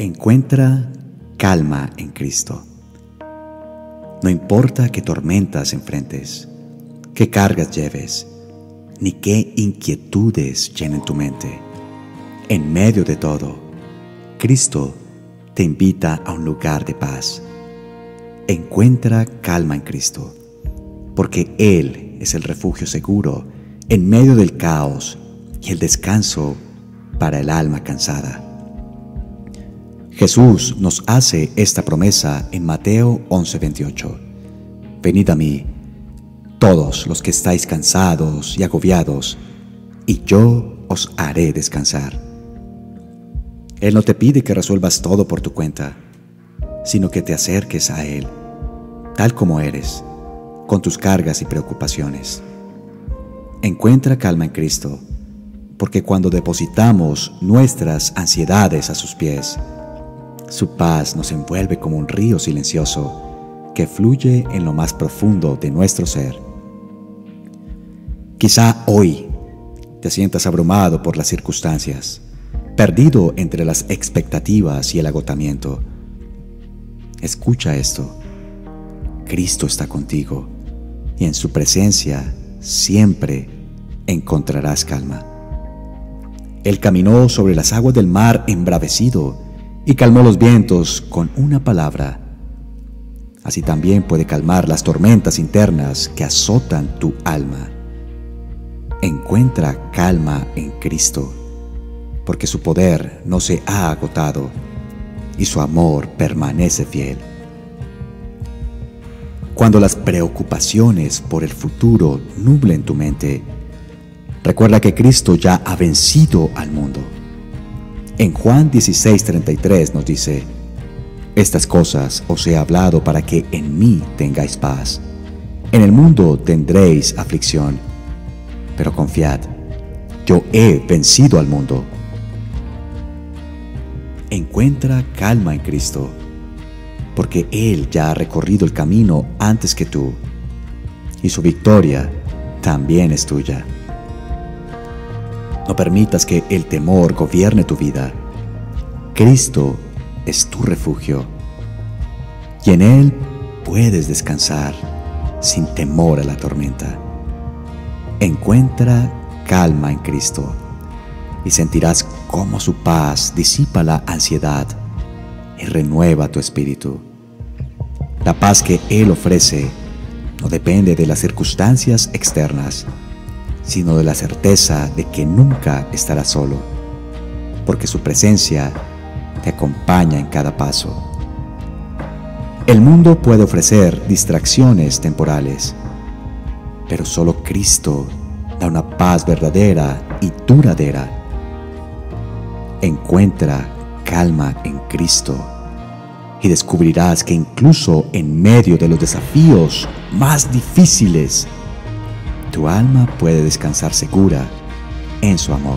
Encuentra calma en Cristo. No importa qué tormentas enfrentes, qué cargas lleves, ni qué inquietudes llenen tu mente. En medio de todo, Cristo te invita a un lugar de paz. Encuentra calma en Cristo, porque Él es el refugio seguro en medio del caos y el descanso para el alma cansada. Jesús nos hace esta promesa en Mateo 11:28. Venid a mí, todos los que estáis cansados y agobiados, y yo os haré descansar. Él no te pide que resuelvas todo por tu cuenta, sino que te acerques a Él, tal como eres, con tus cargas y preocupaciones. Encuentra calma en Cristo, porque cuando depositamos nuestras ansiedades a sus pies, su paz nos envuelve como un río silencioso que fluye en lo más profundo de nuestro ser. Quizá hoy te sientas abrumado por las circunstancias, perdido entre las expectativas y el agotamiento. Escucha esto: Cristo está contigo y en su presencia siempre encontrarás calma. Él caminó sobre las aguas del mar embravecido y calmó los vientos con una palabra. Así también puede calmar las tormentas internas que azotan tu alma. Encuentra calma en Cristo, porque su poder no se ha agotado y su amor permanece fiel. Cuando las preocupaciones por el futuro nublen tu mente, recuerda que Cristo ya ha vencido al mundo. En Juan 16:33 nos dice: estas cosas os he hablado para que en mí tengáis paz. En el mundo tendréis aflicción, pero confiad, yo he vencido al mundo. Encuentra calma en Cristo, porque Él ya ha recorrido el camino antes que tú, y su victoria también es tuya. No permitas que el temor gobierne tu vida. Cristo es tu refugio, y en Él puedes descansar sin temor a la tormenta. Encuentra calma en Cristo y sentirás cómo su paz disipa la ansiedad y renueva tu espíritu. La paz que Él ofrece no depende de las circunstancias externas, sino de la certeza de que nunca estarás solo, porque su presencia te acompaña en cada paso. El mundo puede ofrecer distracciones temporales, pero solo Cristo da una paz verdadera y duradera. Encuentra calma en Cristo y descubrirás que incluso en medio de los desafíos más difíciles, tu alma puede descansar segura en su amor.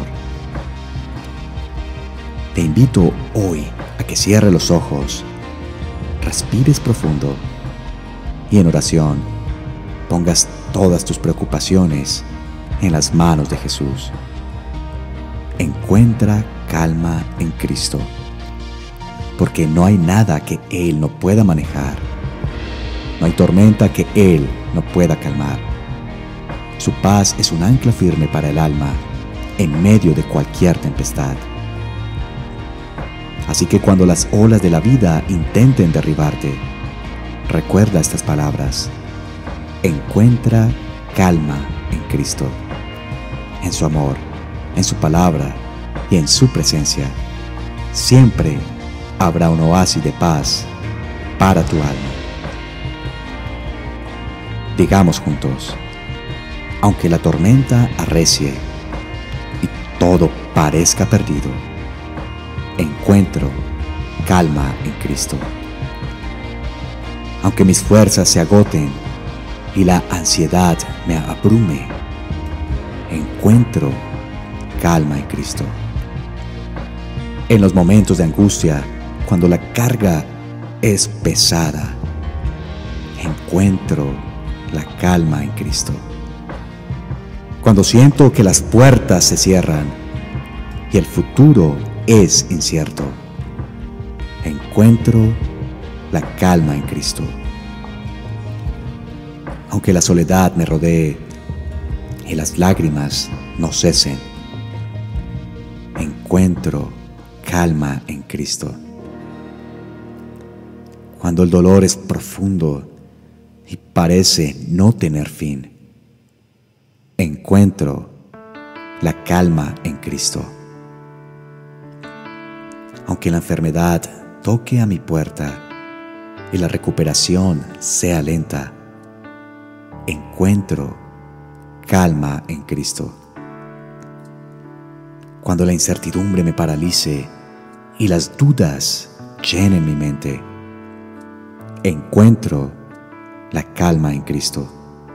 Te invito hoy a que cierres los ojos, respires profundo y en oración pongas todas tus preocupaciones en las manos de Jesús. Encuentra calma en Cristo, porque no hay nada que Él no pueda manejar. No hay tormenta que Él no pueda calmar. Su paz es un ancla firme para el alma en medio de cualquier tempestad. Así que cuando las olas de la vida intenten derribarte, recuerda estas palabras: encuentra calma en Cristo, en su amor, en su palabra y en su presencia. Siempre habrá un oasis de paz para tu alma. Digamos juntos: aunque la tormenta arrecie y todo parezca perdido, encuentro calma en Cristo. Aunque mis fuerzas se agoten y la ansiedad me abrume, encuentro calma en Cristo. En los momentos de angustia, cuando la carga es pesada, encuentro la calma en Cristo. Cuando siento que las puertas se cierran y el futuro es incierto, Encuentro la calma en Cristo. Aunque la soledad me rodee y las lágrimas no cesen, encuentro calma en Cristo. Cuando el dolor es profundo y parece no tener fin, encuentro la calma en Cristo. Aunque la enfermedad toque a mi puerta y la recuperación sea lenta, encuentro calma en Cristo. Cuando la incertidumbre me paralice y las dudas llenen mi mente, encuentro la calma en Cristo.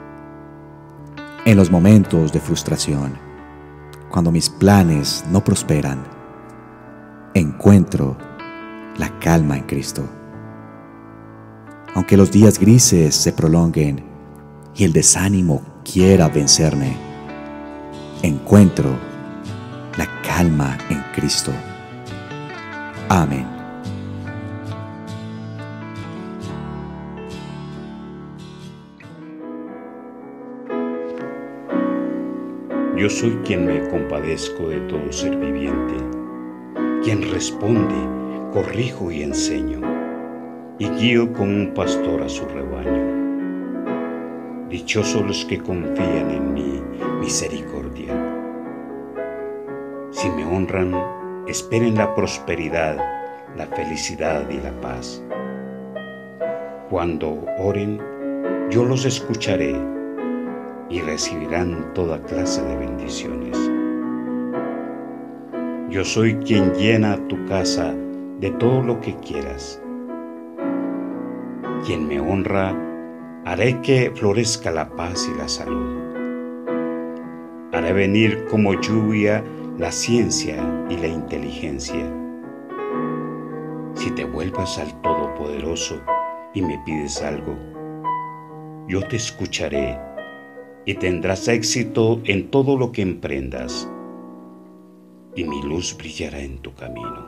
En los momentos de frustración, cuando mis planes no prosperan, encuentro la calma en Cristo. Aunque los días grises se prolonguen y el desánimo quiera vencerme, encuentro la calma en Cristo. Amén. Yo soy quien me compadezco de todo ser viviente, quien responde, corrijo y enseño, y guío como un pastor a su rebaño. Dichosos los que confían en mi misericordia. Si me honran, esperen la prosperidad, la felicidad y la paz. Cuando oren, yo los escucharé y recibirán toda clase de bendiciones. Yo soy quien llena tu casa de todo lo que quieras. Quien me honra, haré que florezca la paz y la salud. Haré venir como lluvia la ciencia y la inteligencia. Si te vuelvas al Todopoderoso y me pides algo, yo te escucharé y tendrás éxito en todo lo que emprendas, y mi luz brillará en tu camino.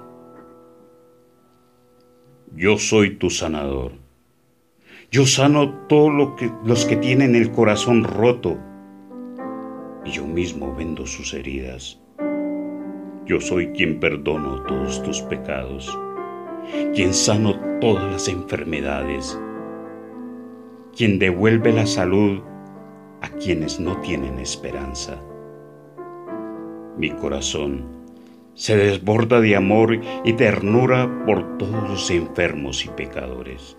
Yo soy tu sanador. Yo sano todos los que tienen el corazón roto, y yo mismo vendo sus heridas. Yo soy quien perdono todos tus pecados, quien sano todas las enfermedades, quien devuelve la salud a quienes no tienen esperanza. Mi corazón se desborda de amor y ternura por todos los enfermos y pecadores.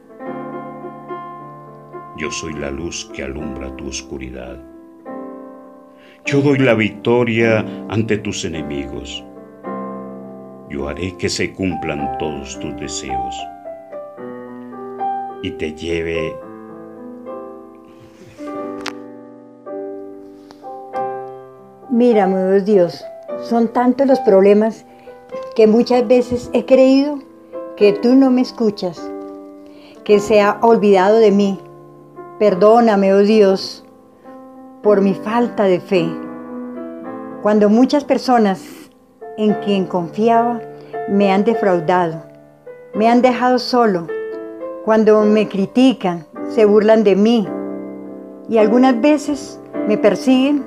Yo soy la luz que alumbra tu oscuridad. Yo doy la victoria ante tus enemigos. Yo haré que se cumplan todos tus deseos y te lleve Mírame, oh Dios, son tantos los problemas que muchas veces he creído que tú no me escuchas, que se ha olvidado de mí. Perdóname, oh Dios, por mi falta de fe. Cuando muchas personas en quien confiaba me han defraudado, me han dejado solo, cuando me critican, se burlan de mí y algunas veces me persiguen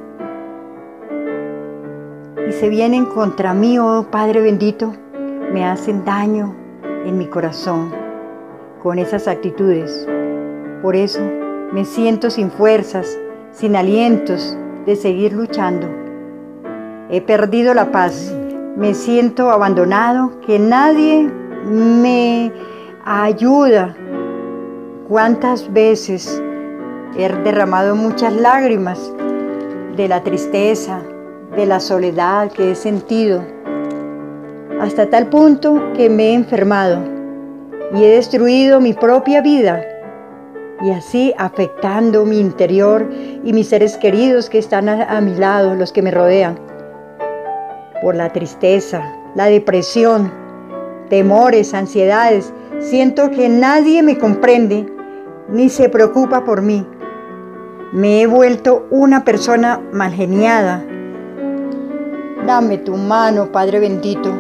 y se vienen contra mí, oh Padre bendito, me hacen daño en mi corazón con esas actitudes. Por eso me siento sin fuerzas, sin alientos de seguir luchando. He perdido la paz, me siento abandonado, que nadie me ayuda. ¿Cuántas veces he derramado muchas lágrimas de la tristeza, de la soledad que he sentido, hasta tal punto que me he enfermado y he destruido mi propia vida, y así afectando mi interior y mis seres queridos que están a mi lado, los que me rodean, por la tristeza, la depresión, temores, ansiedades. Siento que nadie me comprende ni se preocupa por mí. Me he vuelto una persona malgeniada. Dame tu mano, Padre bendito,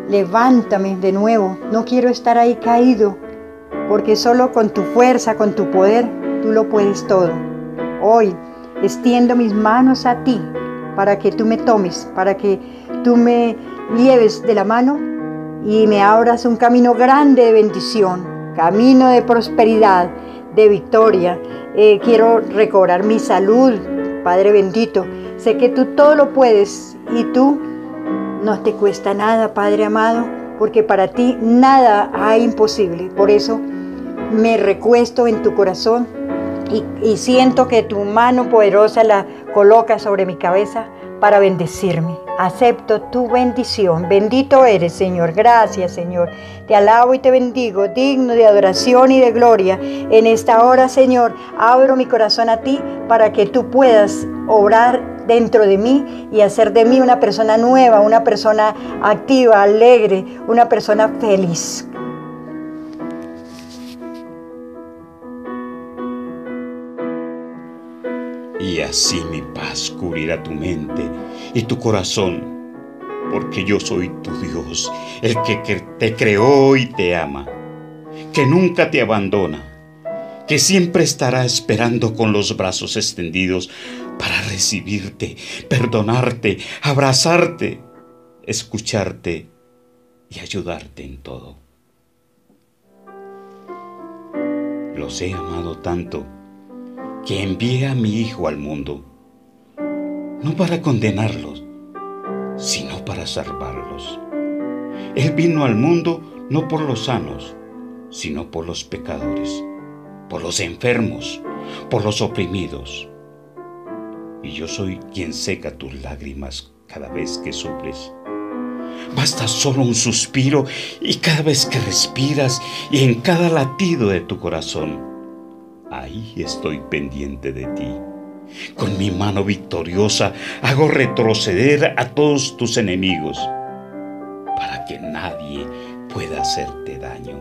levántame de nuevo. No quiero estar ahí caído, porque solo con tu fuerza, con tu poder, tú lo puedes todo. Hoy extiendo mis manos a ti para que tú me tomes, para que tú me lleves de la mano y me abras un camino grande de bendición, camino de prosperidad, de victoria. Quiero recobrar mi salud, Padre bendito. Sé que tú todo lo puedes y tú no te cuesta nada, Padre amado, porque para ti nada hay imposible. Por eso me recuesto en tu corazón y siento que tu mano poderosa la coloca sobre mi cabeza para bendecirme. Acepto tu bendición. Bendito eres, Señor. Gracias, Señor. Te alabo y te bendigo, digno de adoración y de gloria. En esta hora, Señor, abro mi corazón a ti para que tú puedas obrar dentro de mí y hacer de mí una persona nueva, una persona activa, alegre, una persona feliz. Y así mi paz cubrirá tu mente y tu corazón, porque yo soy tu Dios, el que te creó y te ama, que nunca te abandona, que siempre estará esperando con los brazos extendidos para recibirte, perdonarte, abrazarte, escucharte y ayudarte en todo. Los he amado tanto que envié a mi Hijo al mundo, no para condenarlos, sino para salvarlos. Él vino al mundo no por los sanos, sino por los pecadores, por los enfermos, por los oprimidos. Y yo soy quien seca tus lágrimas cada vez que sufres. Basta solo un suspiro y cada vez que respiras y en cada latido de tu corazón, ahí estoy pendiente de ti. Con mi mano victoriosa hago retroceder a todos tus enemigos para que nadie pueda hacerte daño.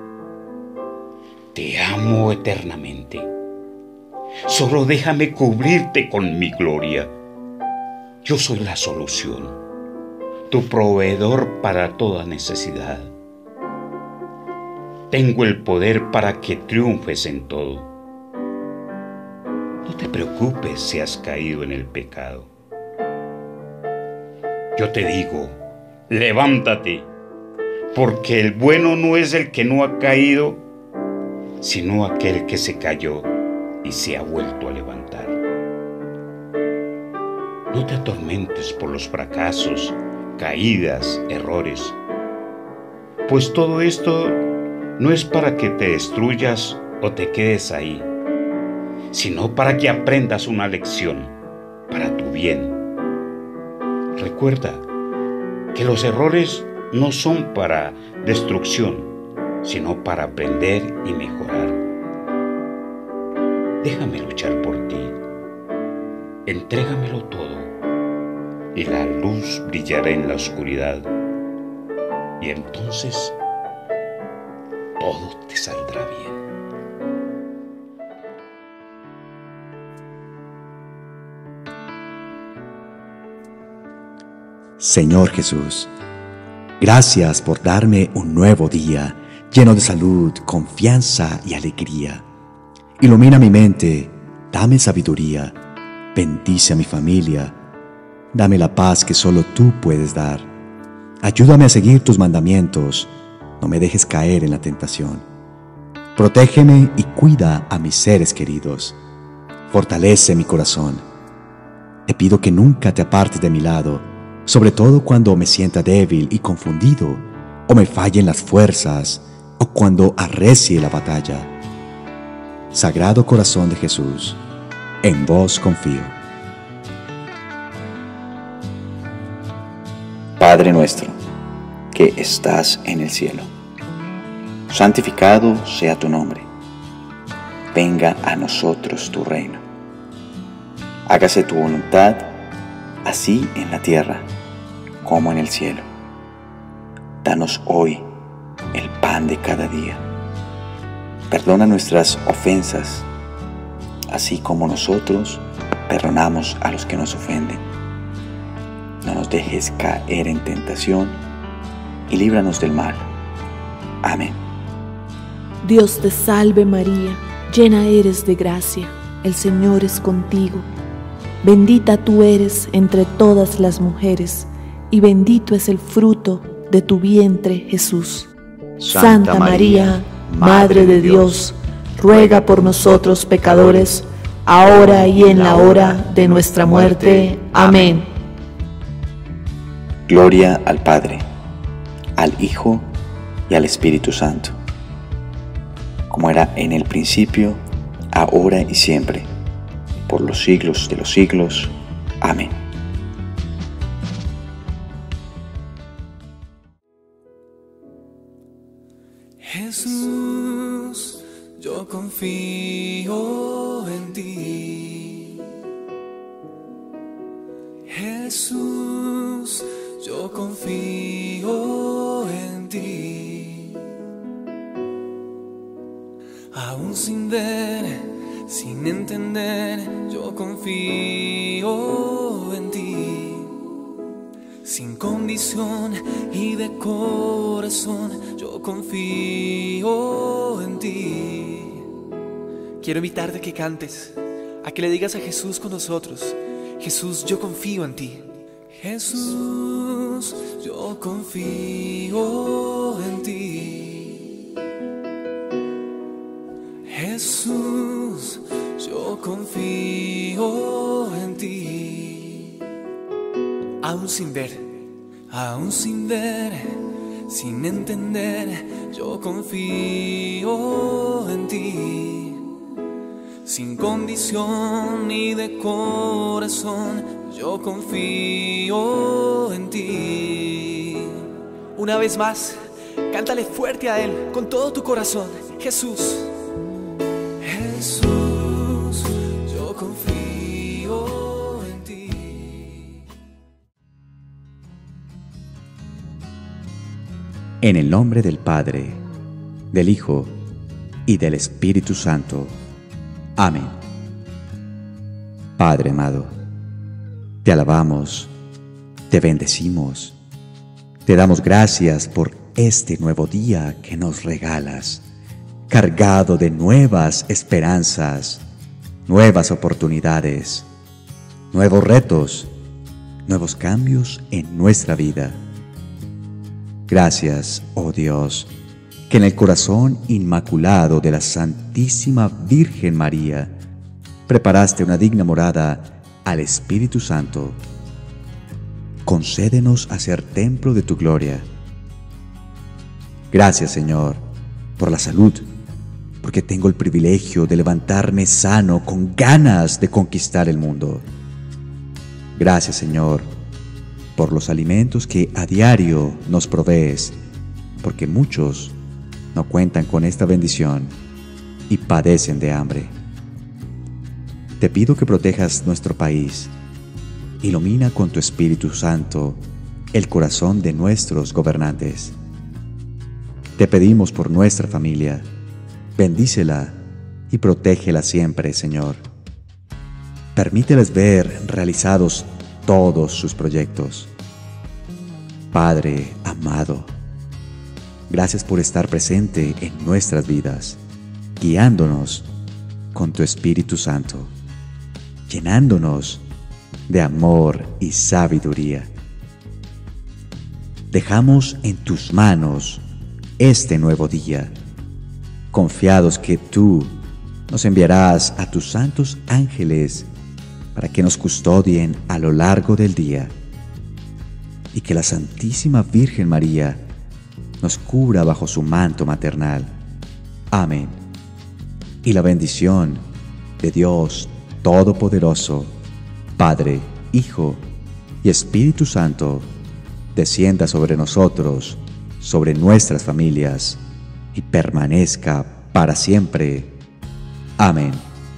Te amo eternamente. Solo déjame cubrirte con mi gloria. Yo soy la solución, tu proveedor para toda necesidad. Tengo el poder para que triunfes en todo. No te preocupes si has caído en el pecado. Yo te digo, levántate, porque el bueno no es el que no ha caído, sino aquel que se cayó y se ha vuelto a levantar. No te atormentes por los fracasos, caídas, errores, pues todo esto no es para que te destruyas o te quedes ahí, sino para que aprendas una lección para tu bien. Recuerda que los errores no son para destrucción, sino para aprender y mejorar. Déjame luchar por ti. Entrégamelo todo y la luz brillará en la oscuridad. Y entonces todo te saldrá bien. Señor Jesús, gracias por darme un nuevo día lleno de salud, confianza y alegría. Ilumina mi mente, dame sabiduría, bendice a mi familia, dame la paz que solo tú puedes dar. Ayúdame a seguir tus mandamientos, no me dejes caer en la tentación. Protégeme y cuida a mis seres queridos. Fortalece mi corazón. Te pido que nunca te apartes de mi lado, sobre todo cuando me sienta débil y confundido, o me fallen las fuerzas, o cuando arrecie la batalla. Sagrado Corazón de Jesús, en vos confío. Padre nuestro, que estás en el cielo, santificado sea tu nombre. Venga a nosotros tu reino. Hágase tu voluntad, así en la tierra como en el cielo. Danos hoy el pan de cada día. Perdona nuestras ofensas, así como nosotros perdonamos a los que nos ofenden. No nos dejes caer en tentación y líbranos del mal. Amén. Dios te salve María, llena eres de gracia, el Señor es contigo. Bendita tú eres entre todas las mujeres, y bendito es el fruto de tu vientre, Jesús. Santa María, Madre de Dios, ruega por nosotros pecadores, ahora y en la hora de nuestra muerte. Amén. Gloria al Padre, al Hijo y al Espíritu Santo, como era en el principio, ahora y siempre, por los siglos de los siglos. Amén. Jesús, yo confío en ti. Jesús, yo confío en ti. Aún sin ver, sin entender, yo confío en ti. Sin condición y de corazón, yo confío en ti. Quiero invitarte a que cantes, a que le digas a Jesús con nosotros: Jesús, yo confío en ti. Jesús, yo confío en ti. Jesús, yo confío en ti. Aún sin ver, sin entender, yo confío en ti. Sin condición ni de corazón, yo confío en ti. Una vez más, cántale fuerte a Él con todo tu corazón: Jesús. Jesús, yo confío en ti. En el nombre del Padre, del Hijo y del Espíritu Santo. Amén. Padre amado, te alabamos, te bendecimos, te damos gracias por este nuevo día que nos regalas, cargado de nuevas esperanzas, nuevas oportunidades, nuevos retos, nuevos cambios en nuestra vida. Gracias, oh Dios, que en el corazón inmaculado de la Santísima Virgen María preparaste una digna morada al Espíritu Santo. Concédenos hacer templo de tu gloria. Gracias, Señor, por la salud, porque tengo el privilegio de levantarme sano con ganas de conquistar el mundo. Gracias, Señor, por los alimentos que a diario nos provees, porque muchos no cuentan con esta bendición y padecen de hambre. Te pido que protejas nuestro país. Ilumina con tu Espíritu Santo el corazón de nuestros gobernantes. Te pedimos por nuestra familia. Bendícela y protégela siempre, Señor. Permíteles ver realizados todos sus proyectos. Padre amado, gracias por estar presente en nuestras vidas, guiándonos con tu Espíritu Santo, llenándonos de amor y sabiduría. Dejamos en tus manos este nuevo día, confiados que tú nos enviarás a tus santos ángeles para que nos custodien a lo largo del día, y que la Santísima Virgen María nos cubra bajo su manto maternal. Amén. Y la bendición de Dios Todopoderoso, Padre, Hijo y Espíritu Santo, descienda sobre nosotros, sobre nuestras familias, y permanezca para siempre. Amén.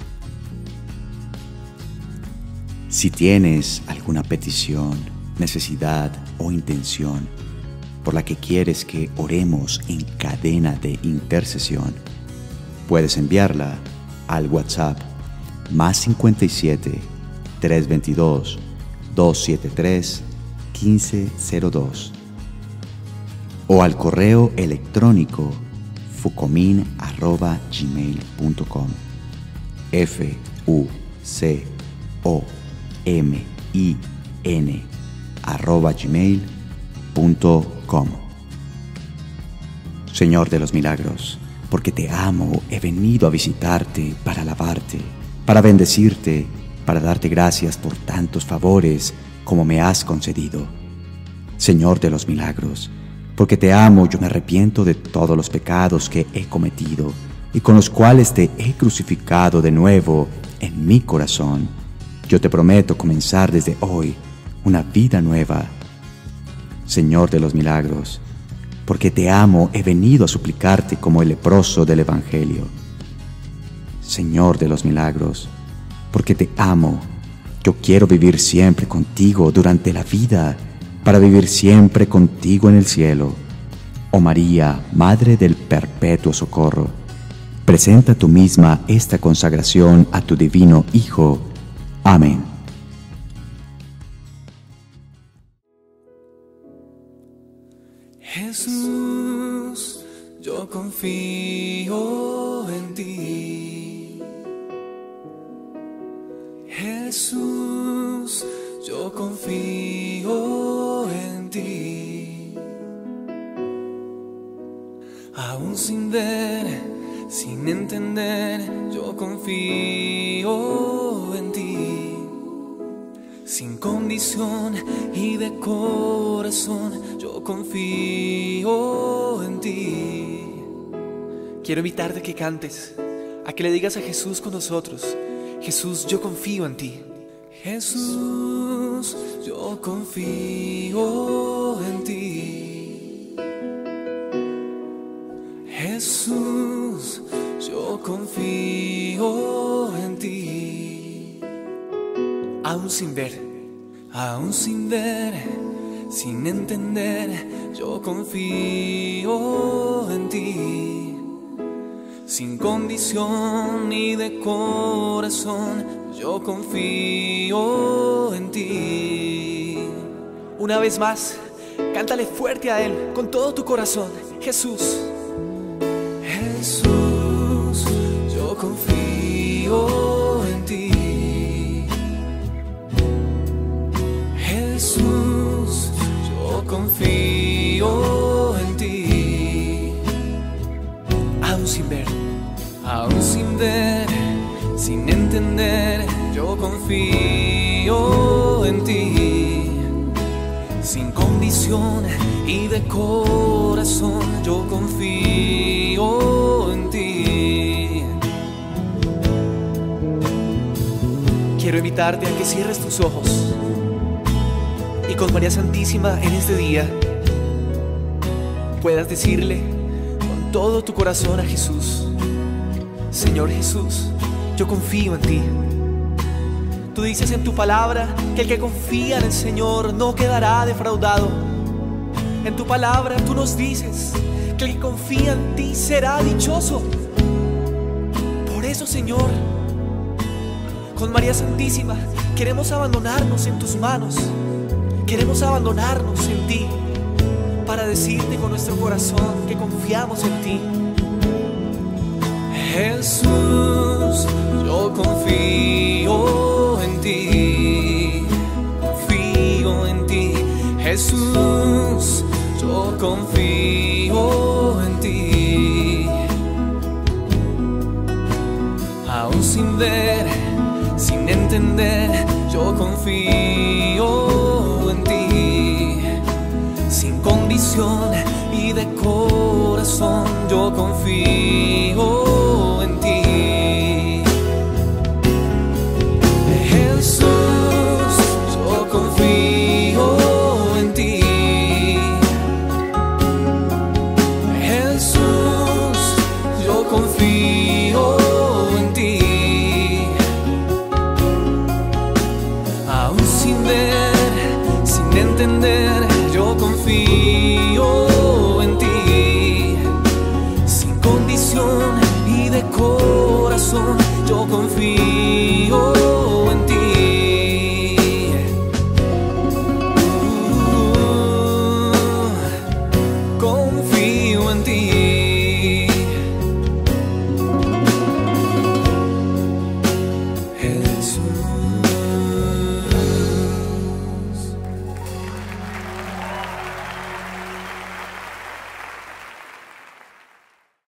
Si tienes alguna petición, necesidad o intención por la que quieres que oremos en cadena de intercesión, puedes enviarla al WhatsApp +57 322 273 1502. o al correo electrónico fucomin@gmail.com. fucomin@gmail.com. Señor de los milagros, porque te amo, he venido a visitarte para alabarte, para bendecirte, para darte gracias por tantos favores como me has concedido. Señor de los milagros, porque te amo, yo me arrepiento de todos los pecados que he cometido y con los cuales te he crucificado de nuevo en mi corazón. Yo te prometo comenzar desde hoy una vida nueva. Señor de los milagros, porque te amo, he venido a suplicarte como el leproso del Evangelio. Señor de los milagros, porque te amo, yo quiero vivir siempre contigo durante la vida, para vivir siempre contigo en el cielo. Oh María, Madre del Perpetuo Socorro, presenta tú misma esta consagración a tu divino Hijo. Amén. Jesús, yo confío en ti. Jesús, yo confío en ti. Aún sin ver, sin entender, yo confío en ti. Sin condición y de corazón, yo confío en ti. Quiero invitarte a que cantes, a que le digas a Jesús con nosotros: Jesús, yo confío en ti. Jesús, yo confío en ti. Jesús, yo confío en ti. Aún sin ver, sin entender, yo confío en ti. Sin condición ni de corazón, yo confío en ti. Una vez más, cántale fuerte a Él con todo tu corazón: Jesús. Jesús, yo confío en ti. Jesús, yo confío en ti. Aún sin ver, sin entender, yo confío en ti. Sin condición y de corazón, yo confío en ti. Quiero invitarte a que cierres tus ojos y con María Santísima en este día puedas decirle con todo tu corazón a Jesús: Señor Jesús, yo confío en ti. Tú dices en tu palabra que el que confía en el Señor no quedará defraudado. En tu palabra tú nos dices que el que confía en ti será dichoso. Por eso, Señor, con María Santísima queremos abandonarnos en tus manos. Queremos abandonarnos en ti para decirte con nuestro corazón que confiamos en ti. Jesús, yo confío en ti. Confío en ti. Jesús, yo confío en ti. Aún sin ver, sin entender, yo confío en ti. Sin condición y de corazón, yo confío en ti. Jesús, yo confío en ti. Jesús, yo confío en ti. Aún sin ver, sin entender, yo confío en ti. Sin condición y de corazón, yo confío en ti. en ti.